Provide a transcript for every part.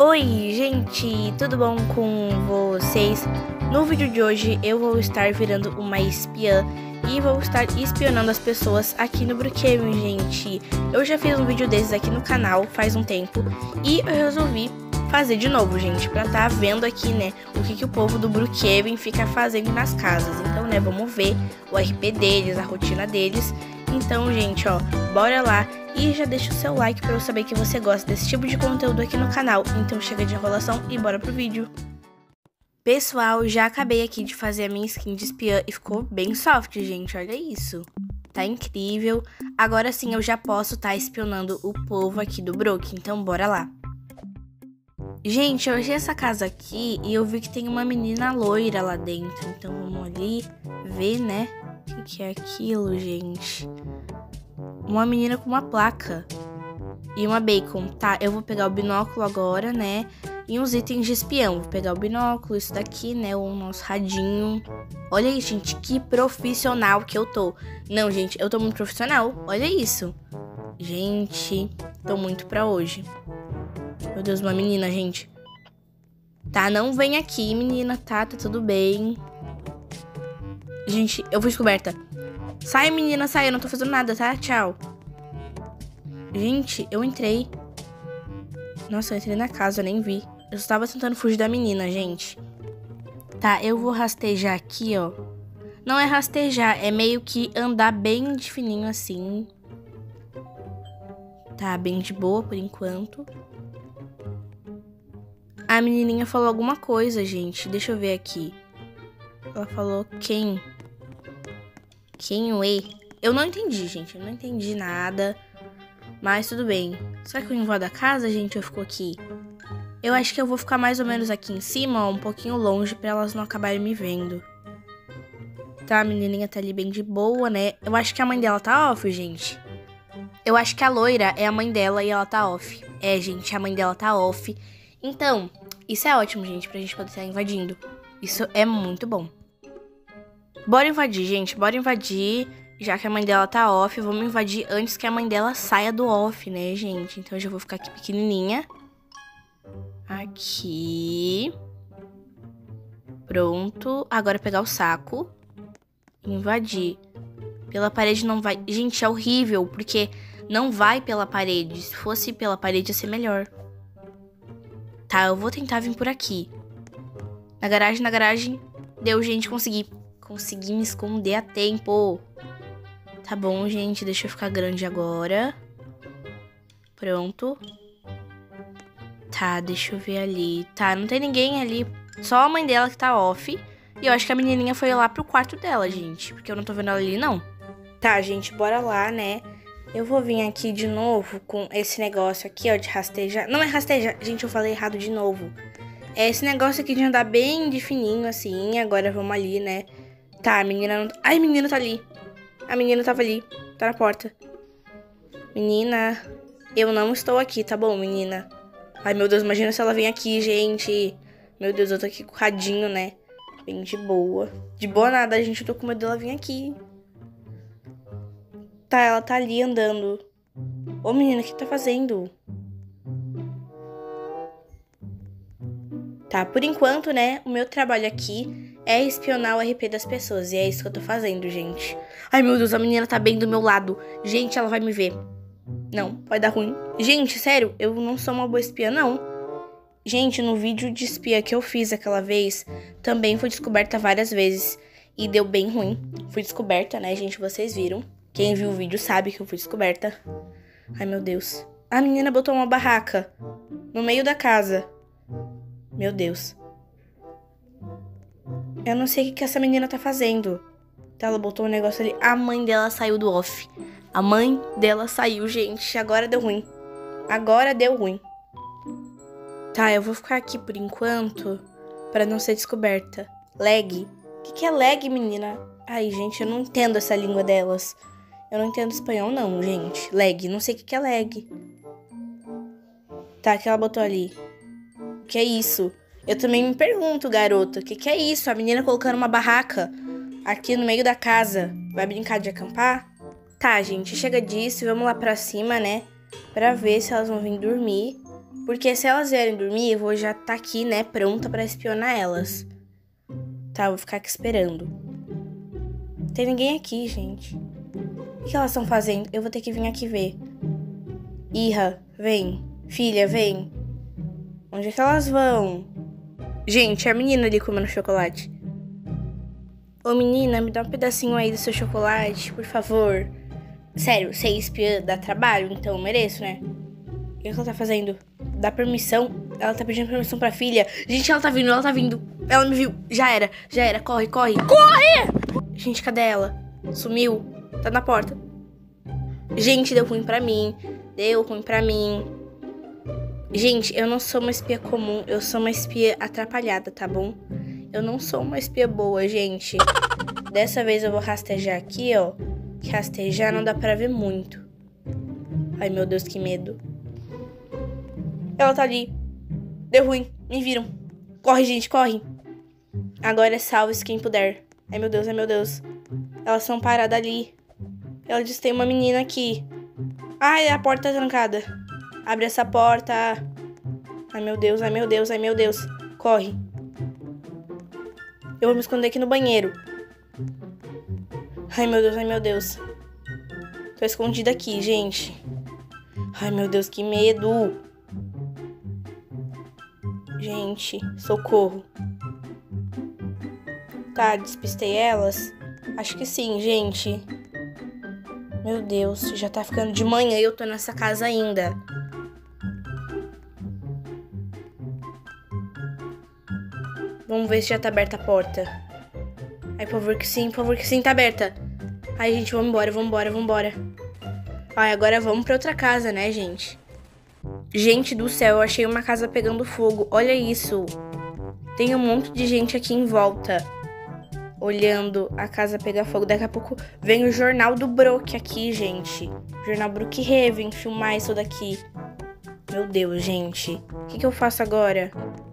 Oi, gente, tudo bom com vocês? No vídeo de hoje eu vou estar virando uma espiã e vou estar espionando as pessoas aqui no Brookhaven, gente. Eu já fiz um vídeo desses aqui no canal faz um tempo e eu resolvi fazer de novo, gente, pra tá vendo aqui, né, o que o povo do Brookhaven fica fazendo nas casas. Então, né, vamos ver o RP deles, a rotina deles. Então, gente, ó, bora lá. E já deixa o seu like pra eu saber que você gosta desse tipo de conteúdo aqui no canal. Então chega de enrolação e bora pro vídeo. Pessoal, já acabei aqui de fazer a minha skin de espiã e ficou bem soft, gente. Olha isso. Tá incrível. Agora sim eu já posso estar espionando o povo aqui do Brook. Então bora lá. Gente, eu achei essa casa aqui e eu vi que tem uma menina loira lá dentro. Então vamos ali ver, né? O que é aquilo, gente? Uma menina com uma placa e uma bacon. Tá, eu vou pegar o binóculo agora, né? E uns itens de espião. Vou pegar o binóculo, isso daqui, né? O nosso radinho. Olha aí, gente, que profissional que eu tô. Não, gente, eu tô muito profissional. Olha isso. Gente, tô muito pra hoje. Meu Deus, uma menina, gente. Tá, não vem aqui, menina, tá? Tá tudo bem. Gente, eu fui descoberta. Sai, menina, sai. Eu não tô fazendo nada, tá? Tchau. Gente, eu entrei. Nossa, eu entrei na casa, eu nem vi. Eu só tava tentando fugir da menina, gente. Tá, eu vou rastejar aqui, ó. Não é rastejar, é meio que andar bem de fininho assim. Tá, bem de boa por enquanto. A menininha falou alguma coisa, gente. Deixa eu ver aqui. Ela falou quem? Quem, ué? Eu não entendi, gente. Eu não entendi nada. Mas tudo bem. Será que eu invodo a casa, gente? Eu fico aqui. Eu acho que eu vou ficar mais ou menos aqui em cima, ó, um pouquinho longe, pra elas não acabarem me vendo. Tá, a menininha tá ali bem de boa, né? Eu acho que a mãe dela tá off, gente. Eu acho que a loira é a mãe dela e ela tá off. É, gente, a mãe dela tá off. Então, isso é ótimo, gente, pra gente poder estar invadindo. Isso é muito bom. Bora invadir, gente, bora invadir. Já que a mãe dela tá off, vamos invadir antes que a mãe dela saia do off, né, gente? Então eu já vou ficar aqui pequenininha. Aqui. Pronto. Agora pegar o saco. Invadir. Pela parede não vai... Gente, é horrível, porque não vai pela parede. Se fosse pela parede ia ser melhor. Tá, eu vou tentar vir por aqui. Na garagem. Deu, gente, consegui. Consegui me esconder a tempo. Tá bom, gente, deixa eu ficar grande agora. Pronto. Tá, deixa eu ver ali. Tá, não tem ninguém ali. Só a mãe dela que tá off. E eu acho que a menininha foi lá pro quarto dela, gente. Porque eu não tô vendo ela ali, não. Tá, gente, bora lá, né? Eu vou vir aqui de novo com esse negócio aqui, ó, de rastejar. Não é rastejar, gente, eu falei errado de novo. É esse negócio aqui de andar bem de fininho, assim. Agora vamos ali, né? Tá, a menina não... Ai, a menina tá ali. A menina tava ali, tá na porta. Menina, eu não estou aqui, tá bom, menina? Ai, meu Deus, imagina se ela vem aqui, gente. Meu Deus, eu tô aqui com o radinho, né? Bem de boa. De boa nada, gente, eu tô com medo dela vir aqui. Tá, ela tá ali andando. Ô, menina, o que tá fazendo? Tá, por enquanto, né, o meu trabalho aqui é espionar o RP das pessoas. E é isso que eu tô fazendo, gente. Ai, meu Deus, a menina tá bem do meu lado. Gente, ela vai me ver. Não, pode dar ruim. Gente, sério, eu não sou uma boa espiã, não. Gente, no vídeo de espiã que eu fiz aquela vez, também fui descoberta várias vezes. E deu bem ruim. Fui descoberta, né, gente, vocês viram. Quem viu o vídeo sabe que eu fui descoberta. Ai, meu Deus. A menina botou uma barraca no meio da casa. Meu Deus. Eu não sei o que essa menina tá fazendo. Tá, ela botou um negócio ali. A mãe dela saiu do off. A mãe dela saiu, gente. Agora deu ruim. Agora deu ruim. Tá, eu vou ficar aqui por enquanto pra não ser descoberta. Lag. O que é lag, menina? Ai, gente, eu não entendo essa língua delas. Eu não entendo espanhol, não, gente. Lag. Não sei o que é lag. Tá, o que ela botou ali? O que é isso? Eu também me pergunto, garota, o que é isso? A menina colocando uma barraca aqui no meio da casa. Vai brincar de acampar? Tá, gente, chega disso. Vamos lá pra cima, né? Pra ver se elas vão vir dormir. Porque se elas vierem dormir, eu vou já estar aqui, né, pronta pra espionar elas. Tá, eu vou ficar aqui esperando. Não tem ninguém aqui, gente. O que elas estão fazendo? Eu vou ter que vir aqui ver. Irra, vem. Filha, vem. Onde é que elas vão? Gente, a menina ali comendo chocolate. Ô menina, me dá um pedacinho aí do seu chocolate, por favor. Sério, ser espiã dá trabalho, então eu mereço, né? O que ela tá fazendo? Dá permissão? Ela tá pedindo permissão pra filha. Gente, ela tá vindo. Ela me viu. Já era. Corre. Corre! Gente, cadê ela? Sumiu. Tá na porta. Gente, deu ruim pra mim. Gente, eu não sou uma espia comum. Eu sou uma espia atrapalhada, tá bom? Eu não sou uma espia boa, gente. Dessa vez eu vou rastejar aqui, ó. Que rastejar não dá pra ver muito. Ai, meu Deus, que medo. Ela tá ali. Deu ruim. Me viram. Corre, gente, corre. Agora salve-se quem puder. Ai, meu Deus. Elas são paradas ali. Ela disse que tem uma menina aqui. Ai, a porta tá trancada. Abre essa porta. Ai, meu Deus. Corre. Eu vou me esconder aqui no banheiro. Ai, meu Deus. Tô escondida aqui, gente. Ai, meu Deus, que medo. Gente, socorro. Tá, despistei elas? Acho que sim, gente. Meu Deus, já tá ficando de manhã e eu tô nessa casa ainda. Vamos ver se já tá aberta a porta. Ai, por favor que sim, tá aberta. Ai, gente, vamos embora. Ai, agora vamos pra outra casa, né, gente? Gente do céu, eu achei uma casa pegando fogo. Olha isso. Tem um monte de gente aqui em volta. Olhando a casa pegar fogo. Daqui a pouco vem o jornal do Brook aqui, gente. Jornal Brookhaven filmar isso daqui. Meu Deus, gente. O que eu faço agora?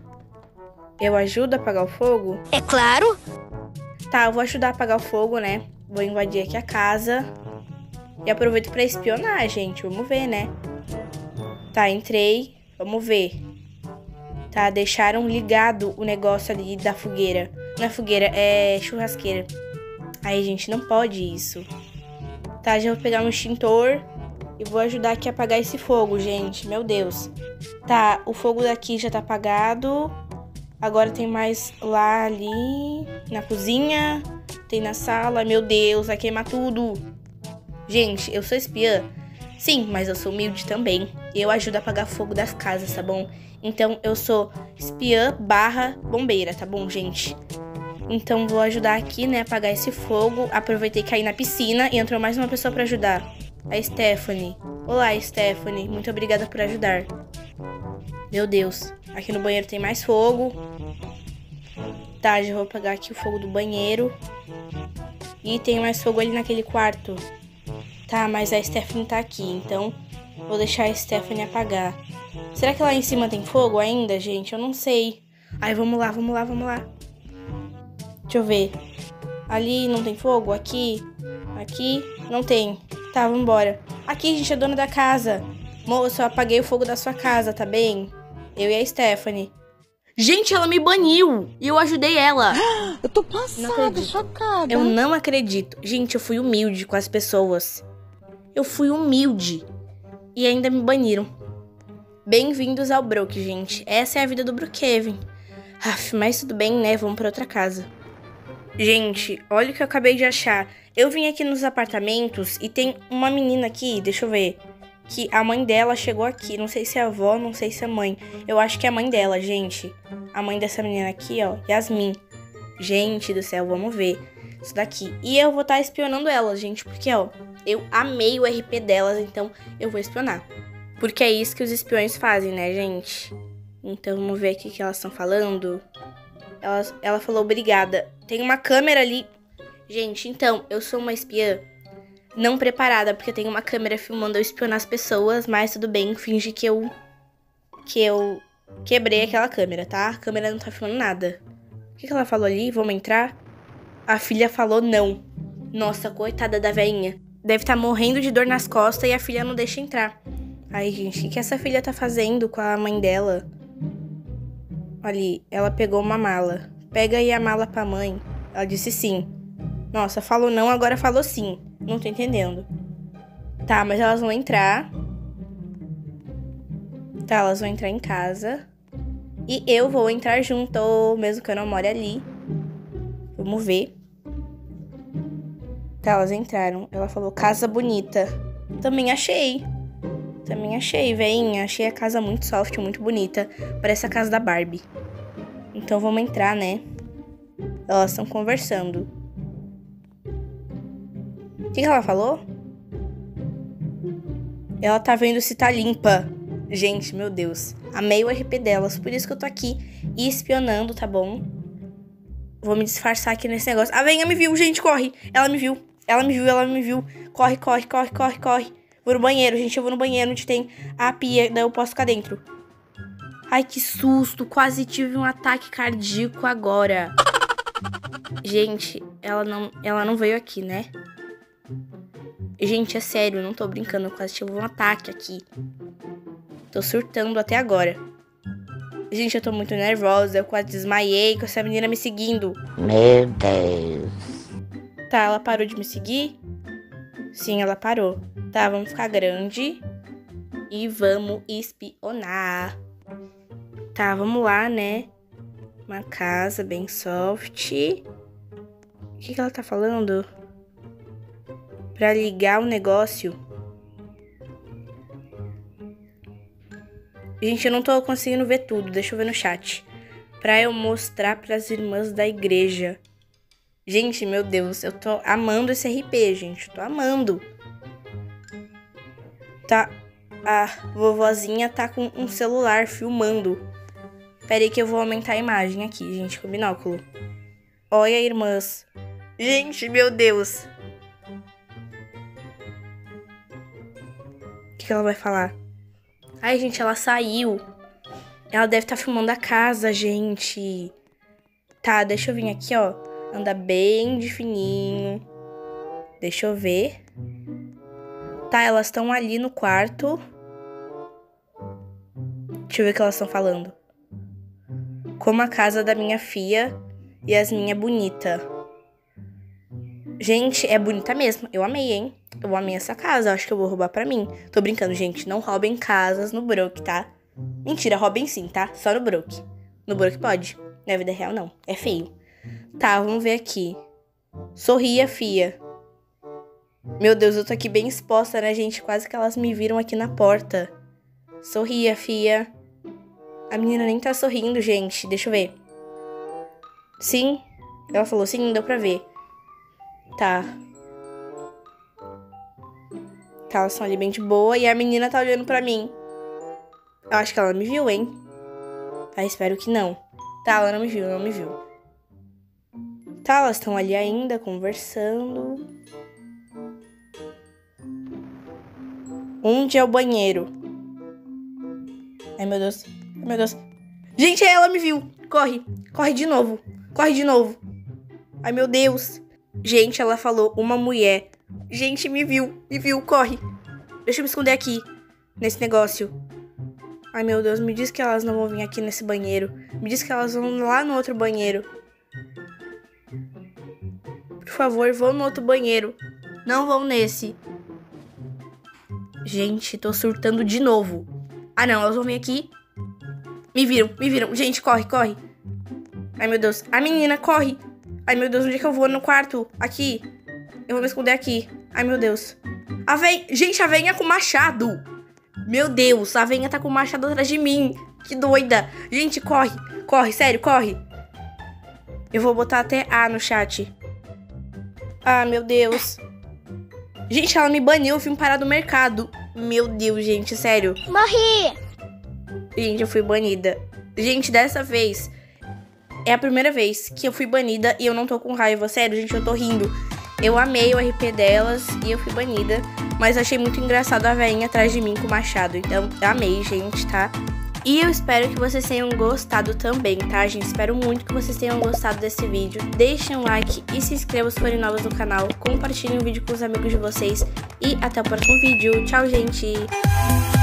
Eu ajudo a apagar o fogo? É claro. Tá, eu vou ajudar a apagar o fogo, né? Vou invadir aqui a casa. E aproveito pra espionar, gente. Vamos ver, né? Tá, entrei. Vamos ver. Tá, deixaram ligado o negócio ali da fogueira. Não é fogueira, é churrasqueira. Aí, gente, não pode isso. Tá, já vou pegar um extintor e vou ajudar aqui a apagar esse fogo, gente. Meu Deus. Tá, o fogo daqui já tá apagado. Agora tem mais lá ali na cozinha. Tem na sala. Meu Deus, vai queimar tudo. Gente, eu sou espiã. Sim, mas eu sou humilde também. Eu ajudo a apagar fogo das casas, tá bom? Então, eu sou espiã / bombeira, tá bom, gente? Então, vou ajudar aqui, né, a apagar esse fogo. Aproveitei que caí na piscina e entrou mais uma pessoa pra ajudar. A Stephanie. Olá, Stephanie. Muito obrigada por ajudar. Meu Deus. Aqui no banheiro tem mais fogo. Tá, já vou apagar aqui o fogo do banheiro. E tem mais fogo ali naquele quarto. Tá, mas a Stephanie tá aqui, então vou deixar a Stephanie apagar. Será que lá em cima tem fogo ainda, gente? Eu não sei. Ai, vamos lá. Deixa eu ver. Ali não tem fogo? Aqui não tem. Tá, vambora. Aqui, gente, a dona da casa. Moço, eu apaguei o fogo da sua casa, tá bem? Eu e a Stephanie. Gente, ela me baniu e eu ajudei ela. Eu tô passada, chocada. Eu não acredito. Gente, eu fui humilde com as pessoas. Eu fui humilde. E ainda me baniram. Bem-vindos ao Brook, gente. Essa é a vida do Brookhaven. Mas tudo bem, né? Vamos pra outra casa. Gente, olha o que eu acabei de achar. Eu vim aqui nos apartamentos e tem uma menina aqui, deixa eu ver. Que a mãe dela chegou aqui. Não sei se é a avó, não sei se é a mãe. Eu acho que é a mãe dela, gente. A mãe dessa menina aqui, ó. Yasmin. Gente do céu, vamos ver. Isso daqui. E eu vou estar espionando elas, gente. Porque, ó, eu amei o RP delas. Então, eu vou espionar. Porque é isso que os espiões fazem, né, gente? Então, vamos ver aqui o que elas estão falando. Ela falou obrigada. Tem uma câmera ali. Gente, então, eu sou uma espiã não preparada, porque tem uma câmera filmando eu espionar as pessoas, mas tudo bem, finge que eu quebrei aquela câmera, tá? A câmera não tá filmando nada. O que ela falou ali? Vamos entrar? A filha falou não. Nossa, coitada da velhinha. Deve estar morrendo de dor nas costas e a filha não deixa entrar. Ai, gente, o que essa filha tá fazendo com a mãe dela? Ali, ela pegou uma mala. Pega aí a mala pra mãe. Ela disse sim. Nossa, falou não, agora falou sim. Não tô entendendo. Tá, mas elas vão entrar. Tá, elas vão entrar em casa. E eu vou entrar junto, mesmo que eu não more ali. Vamos ver. Tá, elas entraram. Ela falou, casa bonita. Também achei. Veinha. Achei a casa muito soft, muito bonita. Parece a casa da Barbie. Então vamos entrar, né? Elas estão conversando. O que ela falou? Ela tá vendo se tá limpa. Gente, meu Deus. Amei o RP delas. Por isso que eu tô aqui espionando, tá bom? Vou me disfarçar aqui nesse negócio. A veinha me viu, gente, corre. Ela me viu. Corre. Vou no banheiro, gente. Eu vou no banheiro onde tem a pia. Daí eu posso ficar dentro. Ai, que susto. Quase tive um ataque cardíaco agora. Gente, ela não veio aqui, né? Gente, é sério, não tô brincando. Eu quase tive um ataque aqui. Tô surtando até agora. Gente, eu tô muito nervosa. Eu quase desmaiei com essa menina me seguindo. Meu Deus. Tá, ela parou de me seguir? Sim, ela parou. Tá, vamos ficar grande. E vamos espionar. Tá, vamos lá, né? Uma casa bem soft. O que ela tá falando? Pra ligar o negócio. Gente, eu não tô conseguindo ver tudo. Deixa eu ver no chat. Pra eu mostrar pras irmãs da igreja. Gente, meu Deus. Eu tô amando esse RP, gente. Eu tô amando. Tá. A vovozinha tá com um celular filmando. Pera aí que eu vou aumentar a imagem aqui, gente, com o binóculo. Olha, irmãs. Gente, meu Deus. O que ela vai falar? Ai, gente, ela saiu. Ela deve estar filmando a casa, gente. Tá, deixa eu vir aqui, ó. Anda bem de fininho. Deixa eu ver. Tá, elas estão ali no quarto. Deixa eu ver o que elas estão falando. Como a casa da minha filha e as minhas bonita. Gente, é bonita mesmo. Eu amei, hein? Eu amei essa casa. Acho que eu vou roubar pra mim. Tô brincando, gente. Não roubem casas no Brook, tá? Mentira, roubem sim, tá? Só no Brook. No Brook pode. Na vida real, não. É feio. Tá, vamos ver aqui. Sorria, fia. Meu Deus, eu tô aqui bem exposta, né, gente? Quase que elas me viram aqui na porta. Sorria, fia. A menina nem tá sorrindo, gente. Deixa eu ver. Sim. Ela falou sim, deu pra ver. Tá. Tá, elas estão ali bem de boa. E a menina tá olhando pra mim. Eu acho que ela me viu, hein? Ah, espero que não. Tá, ela não me viu. Tá, elas estão ali ainda, conversando. Onde é o banheiro? Ai, meu Deus. Gente, ela me viu. Corre de novo. Ai, meu Deus. Gente, ela falou uma mulher. Gente, me viu, corre. Deixa eu me esconder aqui, nesse negócio. Ai, meu Deus, me diz que elas não vão vir aqui nesse banheiro. Me diz que elas vão lá no outro banheiro. Por favor, vão no outro banheiro. Não vão nesse. Gente, tô surtando de novo. Ah, não, elas vão vir aqui. Me viram. Gente, corre. Ai, meu Deus. A menina, corre. Ai, meu Deus, onde é que eu vou? No quarto. Aqui. Eu vou me esconder aqui. Ai, meu Deus. Gente, a veinha com machado. Meu Deus, a veinha tá com o machado atrás de mim. Que doida. Gente, corre, sério, corre. Eu vou botar até A no chat. Ah, meu Deus. Gente, ela me baniu, eu fui parar do mercado. Meu Deus, gente, sério. Morri! Gente, eu fui banida. Gente, dessa vez é a primeira vez que eu fui banida e eu não tô com raiva. Sério, gente, eu tô rindo. Eu amei o RP delas e eu fui banida. Mas achei muito engraçado a velhinha atrás de mim com o machado. Então, amei, gente, tá? E eu espero que vocês tenham gostado também, tá, gente? Espero muito que vocês tenham gostado desse vídeo. Deixem um like e se inscrevam se forem novos no canal. Compartilhem o vídeo com os amigos de vocês. E até o próximo vídeo. Tchau, gente!